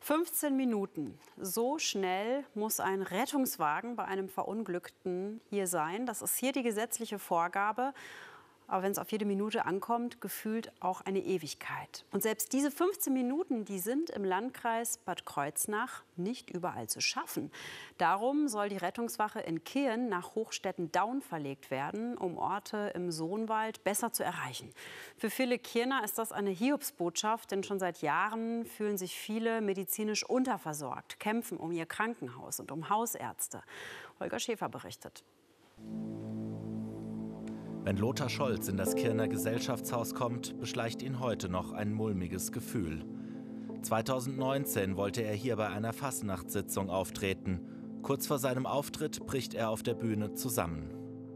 15 Minuten. So schnell muss ein Rettungswagen bei einem Verunglückten hier sein. Das ist hier die gesetzliche Vorgabe. Aber wenn es auf jede Minute ankommt, gefühlt auch eine Ewigkeit. Und selbst diese 15 Minuten, die sind im Landkreis Bad Kreuznach nicht überall zu schaffen. Darum soll die Rettungswache in Kirn nach Hochstetten-Daun verlegt werden, um Orte im Soonwald besser zu erreichen. Für viele Kirner ist das eine Hiobsbotschaft, denn schon seit Jahren fühlen sich viele medizinisch unterversorgt, kämpfen um ihr Krankenhaus und um Hausärzte. Holger Schäfer berichtet. Wenn Lothar Scholz in das Kirner Gesellschaftshaus kommt, beschleicht ihn heute noch ein mulmiges Gefühl. 2019 wollte er hier bei einer Fasnachtssitzung auftreten. Kurz vor seinem Auftritt bricht er auf der Bühne zusammen.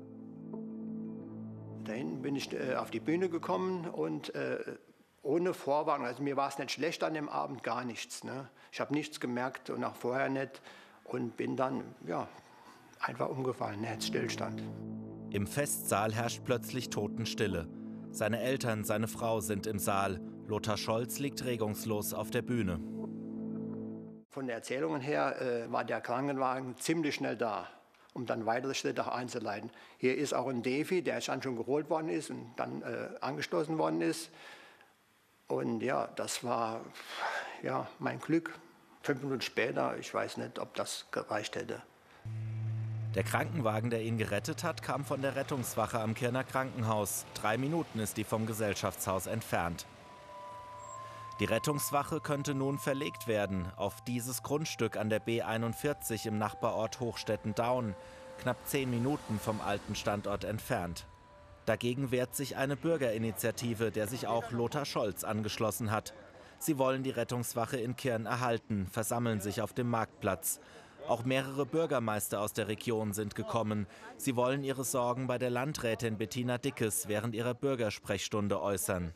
Da hinten bin ich auf die Bühne gekommen und ohne Vorwarnung. Also mir war es nicht schlecht an dem Abend, gar nichts. Ne? Ich habe nichts gemerkt und auch vorher nicht und bin dann einfach umgefallen, Herzstillstand. Im Festsaal herrscht plötzlich Totenstille. Seine Eltern, seine Frau sind im Saal. Lothar Scholz liegt regungslos auf der Bühne. Von den Erzählungen her war der Krankenwagen ziemlich schnell da, um dann weitere Schritte einzuleiten. Hier ist auch ein Defi, der dann schon geholt worden ist und dann angeschlossen worden ist. Und ja, das war mein Glück. 5 Minuten später, ich weiß nicht, ob das gereicht hätte. Der Krankenwagen, der ihn gerettet hat, kam von der Rettungswache am Kirner Krankenhaus. 3 Minuten ist die vom Gesellschaftshaus entfernt. Die Rettungswache könnte nun verlegt werden auf dieses Grundstück an der B41 im Nachbarort Hochstetten-Daun, knapp 10 Minuten vom alten Standort entfernt. Dagegen wehrt sich eine Bürgerinitiative, der sich auch Lothar Scholz angeschlossen hat. Sie wollen die Rettungswache in Kirn erhalten, versammeln sich auf dem Marktplatz. Auch mehrere Bürgermeister aus der Region sind gekommen. Sie wollen ihre Sorgen bei der Landrätin Bettina Dickes während ihrer Bürgersprechstunde äußern.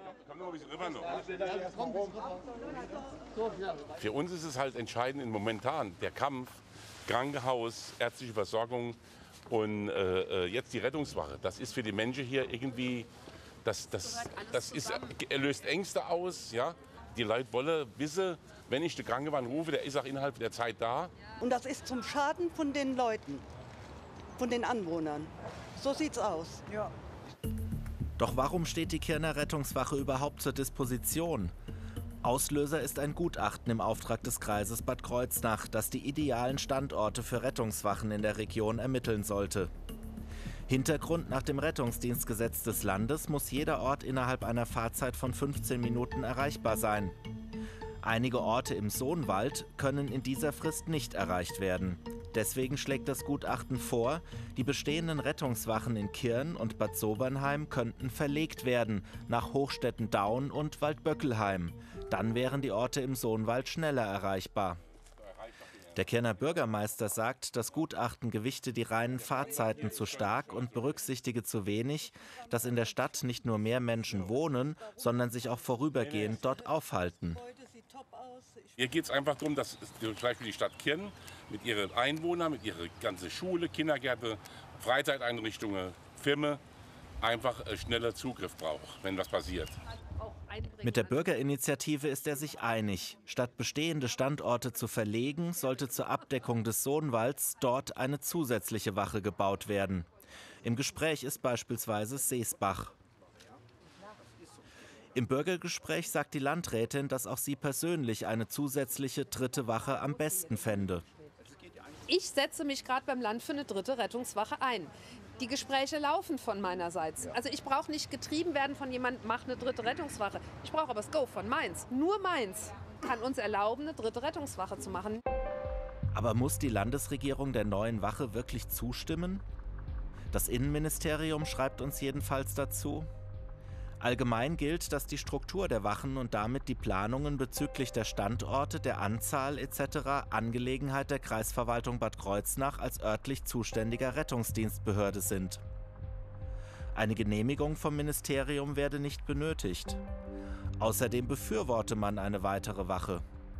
Für uns ist es halt entscheidend momentan der Kampf, Krankenhaus, ärztliche Versorgung und jetzt die Rettungswache. Das ist für die Menschen hier irgendwie, löst Ängste aus, ja. Die Leute wollen wissen, wenn ich den Krankenwagen rufe, der ist auch innerhalb der Zeit da. Und das ist zum Schaden von den Leuten, von den Anwohnern. So sieht's aus. Ja. Doch warum steht die Kirner Rettungswache überhaupt zur Disposition? Auslöser ist ein Gutachten im Auftrag des Kreises Bad Kreuznach, das die idealen Standorte für Rettungswachen in der Region ermitteln sollte. Hintergrund: nach dem Rettungsdienstgesetz des Landes muss jeder Ort innerhalb einer Fahrzeit von 15 Minuten erreichbar sein. Einige Orte im Soonwald können in dieser Frist nicht erreicht werden. Deswegen schlägt das Gutachten vor, die bestehenden Rettungswachen in Kirn und Bad Sobernheim könnten verlegt werden nach Hochstetten-Daun und Waldböckelheim. Dann wären die Orte im Soonwald schneller erreichbar. Der Kirner Bürgermeister sagt, das Gutachten gewichte die reinen Fahrzeiten zu stark und berücksichtige zu wenig, dass in der Stadt nicht nur mehr Menschen wohnen, sondern sich auch vorübergehend dort aufhalten. Hier geht es einfach darum, dass zum Beispiel die Stadt Kirn mit ihren Einwohnern, mit ihrer ganzen Schule, Kindergärten, Freizeiteinrichtungen, Firmen einfach schneller Zugriff braucht, wenn was passiert. Mit der Bürgerinitiative ist er sich einig. Statt bestehende Standorte zu verlegen, sollte zur Abdeckung des Soonwalds dort eine zusätzliche Wache gebaut werden. Im Gespräch ist beispielsweise Seesbach. Im Bürgergespräch sagt die Landrätin, dass auch sie persönlich eine zusätzliche 3. Wache am besten fände. Ich setze mich gerade beim Land für eine 3. Rettungswache ein. Die Gespräche laufen von meinerseits. Also ich brauche nicht getrieben werden von jemandem, mach eine 3. Rettungswache. Ich brauche aber das Go von Mainz. Nur Mainz kann uns erlauben, eine 3. Rettungswache zu machen. Aber muss die Landesregierung der neuen Wache wirklich zustimmen? Das Innenministerium schreibt uns jedenfalls dazu: Allgemein gilt, dass die Struktur der Wachen und damit die Planungen bezüglich der Standorte, der Anzahl etc. Angelegenheit der Kreisverwaltung Bad Kreuznach als örtlich zuständiger Rettungsdienstbehörde sind. Eine Genehmigung vom Ministerium werde nicht benötigt. Außerdem befürworte man eine weitere Wache.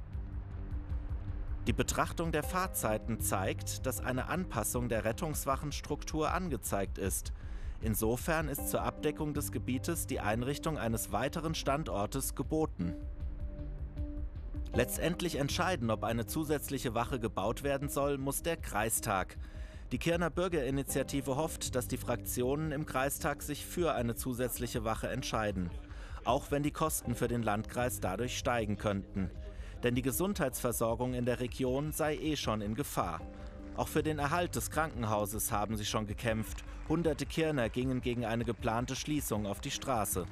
Die Betrachtung der Fahrzeiten zeigt, dass eine Anpassung der Rettungswachenstruktur angezeigt ist. Insofern ist zur Abdeckung des Gebietes die Einrichtung eines weiteren Standortes geboten. Letztendlich entscheiden, ob eine zusätzliche Wache gebaut werden soll, muss der Kreistag. Die Kirner Bürgerinitiative hofft, dass die Fraktionen im Kreistag sich für eine zusätzliche Wache entscheiden. Auch wenn die Kosten für den Landkreis dadurch steigen könnten. Denn die Gesundheitsversorgung in der Region sei schon in Gefahr. Auch für den Erhalt des Krankenhauses haben sie schon gekämpft. Hunderte Kirner gingen gegen eine geplante Schließung auf die Straße.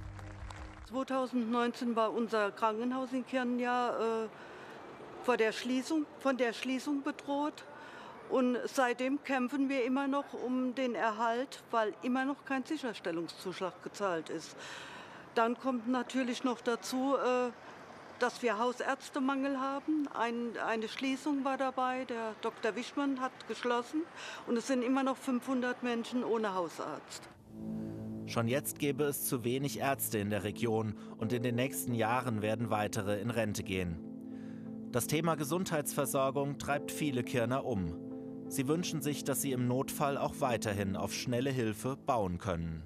2019 war unser Krankenhaus in Kirn ja von der Schließung bedroht. Und seitdem kämpfen wir immer noch um den Erhalt, weil immer noch kein Sicherstellungszuschlag gezahlt ist. Dann kommt natürlich noch dazu, dass wir Hausärztemangel haben. Eine Schließung war dabei, der Dr. Wischmann hat geschlossen. Und es sind immer noch 500 Menschen ohne Hausarzt. Schon jetzt gäbe es zu wenig Ärzte in der Region und in den nächsten Jahren werden weitere in Rente gehen. Das Thema Gesundheitsversorgung treibt viele Kirner um. Sie wünschen sich, dass sie im Notfall auch weiterhin auf schnelle Hilfe bauen können.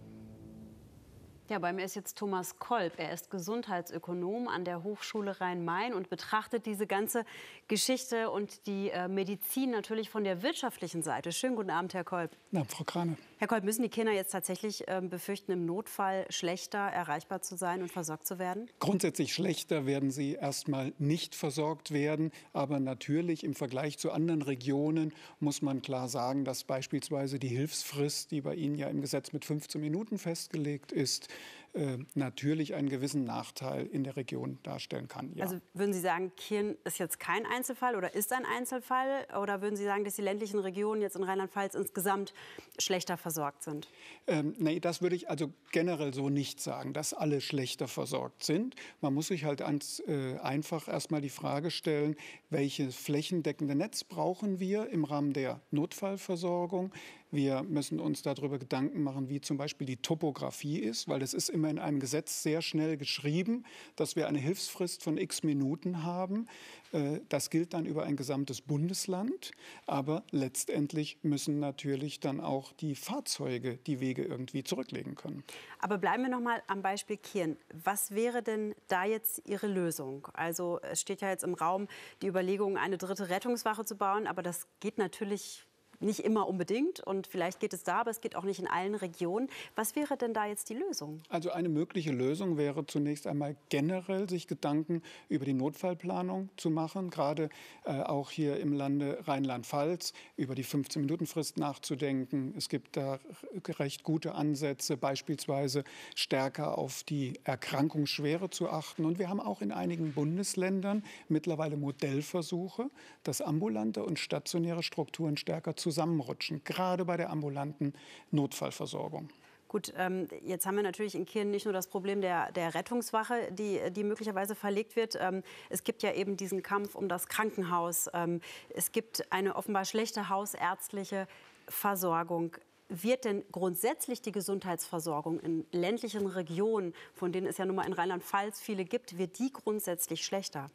Ja, bei mir ist jetzt Thomas Kolb. Er ist Gesundheitsökonom an der Hochschule Rhein-Main und betrachtet diese ganze Geschichte und die Medizin natürlich von der wirtschaftlichen Seite. Schönen guten Abend, Herr Kolb. Na, Frau Krane. Herr Kolb, müssen die Kinder jetzt tatsächlich befürchten, im Notfall schlechter erreichbar zu sein und versorgt zu werden? Grundsätzlich schlechter werden sie erstmal nicht versorgt werden. Aber natürlich im Vergleich zu anderen Regionen muss man klar sagen, dass beispielsweise die Hilfsfrist, die bei Ihnen ja im Gesetz mit 15 Minuten festgelegt ist, natürlich einen gewissen Nachteil in der Region darstellen kann. Ja. Also würden Sie sagen, Kirn ist jetzt kein Einzelfall oder ist ein Einzelfall? Oder würden Sie sagen, dass die ländlichen Regionen jetzt in Rheinland-Pfalz insgesamt schlechter versorgt sind? Nee, das würde ich also generell so nicht sagen, dass alle schlechter versorgt sind. Man muss sich halt einfach erstmal die Frage stellen, welches flächendeckende Netz brauchen wir im Rahmen der Notfallversorgung? Wir müssen uns darüber Gedanken machen, wie zum Beispiel die Topografie ist, weil es ist immer in einem Gesetz sehr schnell geschrieben, dass wir eine Hilfsfrist von x Minuten haben. Das gilt dann über ein gesamtes Bundesland. Aber letztendlich müssen natürlich dann auch die Fahrzeuge die Wege irgendwie zurücklegen können. Aber bleiben wir noch mal am Beispiel Kirn. Was wäre denn da jetzt Ihre Lösung? Also es steht ja jetzt im Raum die Überlegung, eine dritte Rettungswache zu bauen. Aber das geht natürlich nicht immer unbedingt und vielleicht geht es da, aber es geht auch nicht in allen Regionen. Was wäre denn da jetzt die Lösung? Also eine mögliche Lösung wäre zunächst einmal generell sich Gedanken über die Notfallplanung zu machen, gerade auch hier im Lande Rheinland-Pfalz über die 15-Minuten-Frist nachzudenken. Es gibt da recht gute Ansätze, beispielsweise stärker auf die Erkrankungsschwere zu achten. Und wir haben auch in einigen Bundesländern mittlerweile Modellversuche, dass ambulante und stationäre Strukturen stärker zusammenrutschen, gerade bei der ambulanten Notfallversorgung. Gut, jetzt haben wir natürlich in Kirn nicht nur das Problem der Rettungswache, die möglicherweise verlegt wird. Es gibt ja eben diesen Kampf um das Krankenhaus. Es gibt eine offenbar schlechte hausärztliche Versorgung. Wird denn grundsätzlich die Gesundheitsversorgung in ländlichen Regionen, von denen es ja nun mal in Rheinland-Pfalz viele gibt, wird die grundsätzlich schlechter?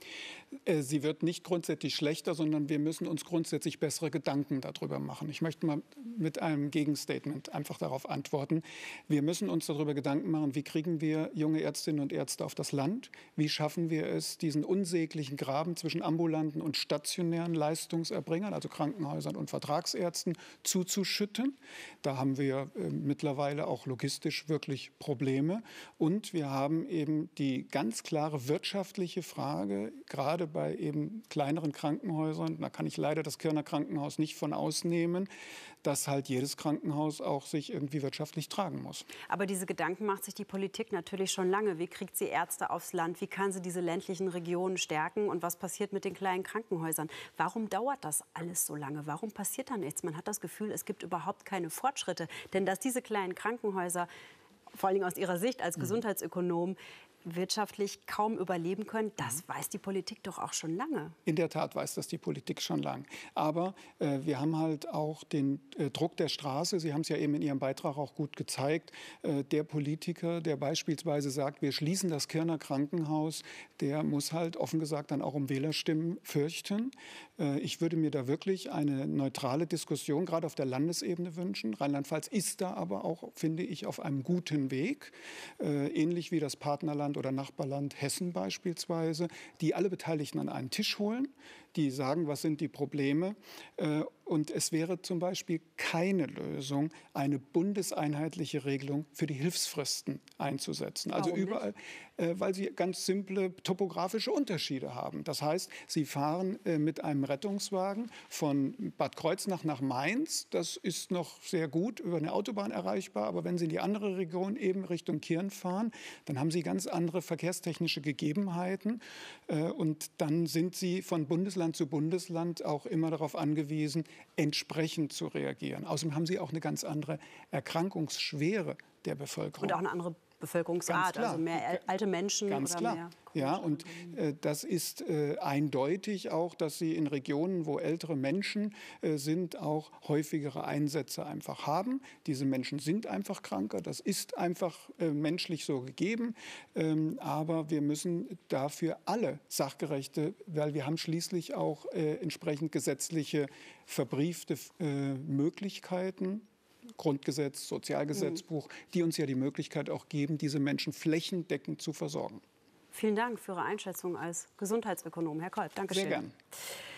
Sie wird nicht grundsätzlich schlechter, sondern wir müssen uns grundsätzlich bessere Gedanken darüber machen. Ich möchte mal mit einem Gegenstatement einfach darauf antworten. Wir müssen uns darüber Gedanken machen, wie kriegen wir junge Ärztinnen und Ärzte auf das Land? Wie schaffen wir es, diesen unsäglichen Graben zwischen ambulanten und stationären Leistungserbringern, also Krankenhäusern und Vertragsärzten, zuzuschütten? Da haben wir mittlerweile auch logistisch wirklich Probleme. Und wir haben eben die ganz klare wirtschaftliche Frage, gerade bei eben kleineren Krankenhäusern, da kann ich leider das Kirner Krankenhaus nicht von ausnehmen, dass halt jedes Krankenhaus auch sich irgendwie wirtschaftlich tragen muss. Aber diese Gedanken macht sich die Politik natürlich schon lange. Wie kriegt sie Ärzte aufs Land? Wie kann sie diese ländlichen Regionen stärken? Und was passiert mit den kleinen Krankenhäusern? Warum dauert das alles so lange? Warum passiert da nichts? Man hat das Gefühl, es gibt überhaupt keine Fortschritte. Denn dass diese kleinen Krankenhäuser, vor allem aus Ihrer Sicht als Gesundheitsökonom, wirtschaftlich kaum überleben können, das weiß die Politik doch auch schon lange. In der Tat weiß das die Politik schon lange. Aber wir haben halt auch den Druck der Straße. Sie haben es ja eben in Ihrem Beitrag auch gut gezeigt. Der Politiker, der beispielsweise sagt, wir schließen das Kirner Krankenhaus, der muss halt offen gesagt dann auch um Wählerstimmen fürchten. Ich würde mir da wirklich eine neutrale Diskussion gerade auf der Landesebene wünschen. Rheinland-Pfalz ist da aber auch, finde ich, auf einem guten Weg. Ähnlich wie das Partnerland oder Nachbarland Hessen beispielsweise, die alle Beteiligten an einen Tisch holen, die sagen, was sind die Probleme. Und es wäre zum Beispiel keine Lösung, eine bundeseinheitliche Regelung für die Hilfsfristen einzusetzen. Also überall, weil sie ganz simple topografische Unterschiede haben. Das heißt, sie fahren mit einem Rettungswagen von Bad Kreuznach nach Mainz. Das ist noch sehr gut über eine Autobahn erreichbar. Aber wenn Sie in die andere Region eben Richtung Kirn fahren, dann haben Sie ganz andere verkehrstechnische Gegebenheiten. Und dann sind Sie von Bundesland zu Bundesland auch immer darauf angewiesen, entsprechend zu reagieren. Außerdem haben Sie auch eine ganz andere Erkrankungsschwere der Bevölkerung. Und auch eine andere Bevölkerungsart, also mehr alte Menschen ganz oder klar. mehr. Ja, und das ist eindeutig auch, dass sie in Regionen, wo ältere Menschen sind, auch häufigere Einsätze einfach haben. Diese Menschen sind einfach kranker, das ist einfach menschlich so gegeben. Aber wir müssen dafür alle sachgerechte, weil wir haben schließlich auch entsprechend gesetzliche verbriefte Möglichkeiten, Grundgesetz, Sozialgesetzbuch, die uns ja die Möglichkeit auch geben, diese Menschen flächendeckend zu versorgen. Vielen Dank für Ihre Einschätzung als Gesundheitsökonom, Herr Kolb. Dankeschön. Sehr gern.